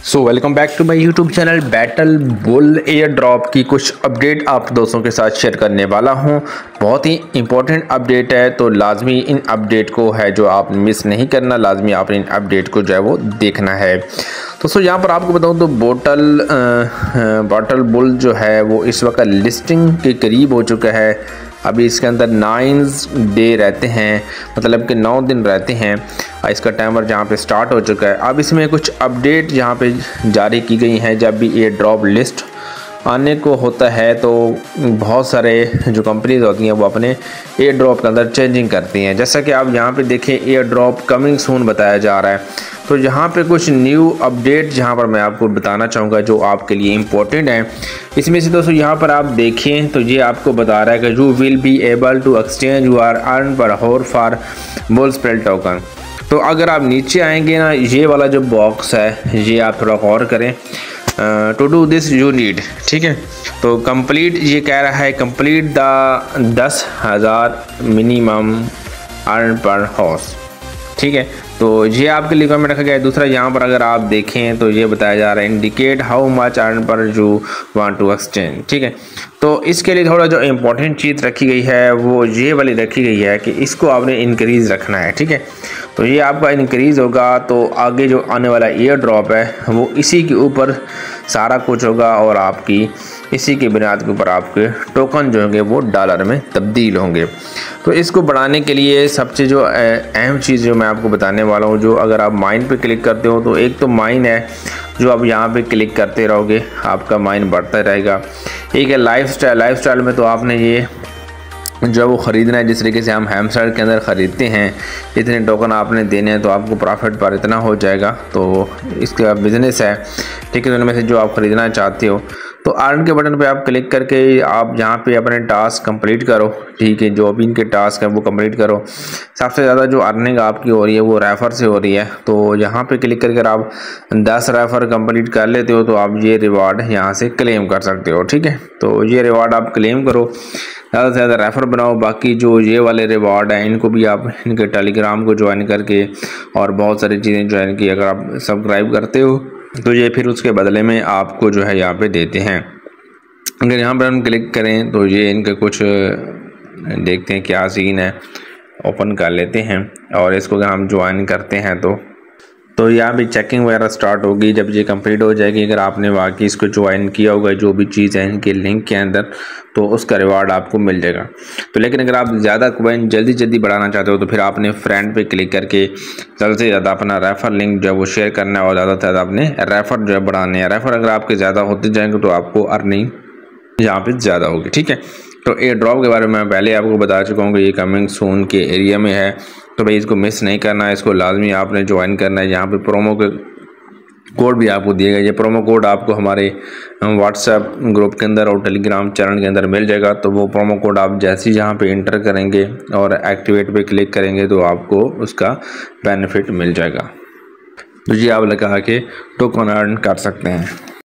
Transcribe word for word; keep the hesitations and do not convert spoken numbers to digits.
So welcome back to my YouTube channel. Battle Bull air drop की कुछ update आप दोस्तों के साथ शेयर करने वाला हूं। बहुत ही इंपॉर्टेंट अपडेट है, तो लाजमी इन अपडेट को है जो आप मिस नहीं करना, लाजमी आप इन अपडेट को जो है वो देखना है। दोस्तों यहाँ पर आपको बताऊं तो बोटल बैटल बुल जो है वो इस वक्त लिस्टिंग के करीब हो चुका है। अभी इसके अंदर नाइन डे रहते हैं, मतलब कि नौ दिन रहते हैं। इसका टाइमर जहाँ पे स्टार्ट हो चुका है। अब इसमें कुछ अपडेट यहाँ पे जारी की गई हैं। जब भी ये ड्रॉप लिस्ट आने को होता है तो बहुत सारे जो कंपनीज होती हैं वो अपने एयर ड्रॉप के अंदर चेंजिंग करती हैं। जैसा कि आप यहाँ पे देखें एयर ड्रॉप कमिंग सून बताया जा रहा है। तो यहाँ पे कुछ न्यू अपडेट जहाँ पर मैं आपको बताना चाहूँगा जो आपके लिए इम्पोर्टेंट है। इसमें से दोस्तों यहाँ पर आप देखें तो ये आपको बता रहा है कि you will be able to exchange your earn per hour for bull spell token. तो अगर आप नीचे आएंगे ना, ये वाला जो बॉक्स है ये आप थोड़ा गौर करें। To do this you need, ठीक है। तो कंप्लीट ये कह रहा है कंप्लीट द दस हज़ार मिनिमम अर्न पर हाउस, ठीक है। तो ये आपके लिए कमेंट रखा गया है। दूसरा यहाँ पर अगर आप देखें तो ये बताया जा रहा है indicate how much earn per you want to exchange, ठीक है। तो इसके लिए थोड़ा जो इम्पोर्टेंट चीज़ रखी गई है वो ये वाली रखी गई है कि इसको आपने इंक्रीज़ रखना है, ठीक है। तो ये आपका इंक्रीज़ होगा तो आगे जो आने वाला एयर ड्रॉप है वो इसी के ऊपर सारा कुछ होगा और आपकी इसी की बुनियाद के ऊपर आपके टोकन जो होंगे वो डॉलर में तब्दील होंगे। तो इसको बढ़ाने के लिए सबसे जो अहम चीज़ जो मैं आपको बताने वाला हूँ, जो अगर आप माइन पे क्लिक करते हो तो एक तो माइन है जो आप यहाँ पे क्लिक करते रहोगे आपका माइन बढ़ता रहेगा। एक है लाइफ स्टाइल। लाइफ स्टाइल में तो आपने ये जो वो ख़रीदना है, जिस तरीके से हम हैमस्टर के अंदर ख़रीदते हैं इतने टोकन आपने देने हैं तो आपको प्रॉफिट पर इतना हो जाएगा। तो इसका बिज़नेस है, ठीक है। तो उनमें से जो आप ख़रीदना चाहते हो तो अर्न के बटन पे आप क्लिक करके आप यहाँ पे अपने टास्क कंप्लीट करो, ठीक है। जो भी इनके टास्क हैं वो कंप्लीट करो। सबसे ज़्यादा जो अर्निंग आपकी हो रही है वो रेफ़र से हो रही है। तो यहाँ पे क्लिक करके आप दस रेफ़र कंप्लीट कर लेते हो तो आप ये रिवार्ड यहाँ से क्लेम कर सकते हो, ठीक है। तो ये रिवार्ड आप क्लेम करो, ज़्यादा से ज़्यादा रेफ़र बनाओ। बाकी जो ये वाले रिवार्ड हैं इनको भी आप इनके टेलीग्राम को ज्वाइन करके और बहुत सारी चीज़ें ज्वाइन की अगर आप सब्सक्राइब करते हो तो ये फिर उसके बदले में आपको जो है यहाँ पे देते हैं। अगर यहाँ पर हम क्लिक करें तो ये इनके कुछ देखते हैं क्या सीन है, ओपन कर लेते हैं और इसको अगर हम ज्वाइन करते हैं तो तो यहाँ भी चेकिंग वगैरह स्टार्ट होगी। जब ये कंप्लीट हो जाएगी, अगर आपने वाकई इसको ज्वाइन किया होगा जो भी चीज़ है इनके लिंक के अंदर, तो उसका रिवार्ड आपको मिल जाएगा। तो लेकिन अगर आप ज़्यादा कॉइन जल्दी जल्दी बढ़ाना चाहते हो तो फिर आपने फ्रेंड पे क्लिक करके ज़्यादा से ज़्यादा अपना रेफ़र लिंक जो है वो शेयर करना है और ज़्यादा से ज़्यादा अपने रेफ़र जो है बढ़ाने हैं। रेफ़र अगर आपके ज़्यादा होते जाएंगे तो आपको अर्निंग यहाँ पर ज़्यादा होगी, ठीक है। तो एयर ड्रॉप के बारे में मैं पहले आपको बता चुका हूँ कि ये कमिंग सून के एरिया में है, तो भाई इसको मिस नहीं करना है, इसको लाजमी आपने ज्वाइन करना है। यहाँ पे प्रोमो के कोड भी आपको दिए गए। ये प्रोमो कोड आपको हमारे व्हाट्सएप ग्रुप के अंदर और टेलीग्राम चैनल के अंदर मिल जाएगा। तो वो प्रोमो कोड आप जैसे ही यहाँ पे इंटर करेंगे और एक्टिवेट पे क्लिक करेंगे तो आपको उसका बेनिफिट मिल जाएगा। तो ये आप लगा के टोकन अर्न कर सकते हैं।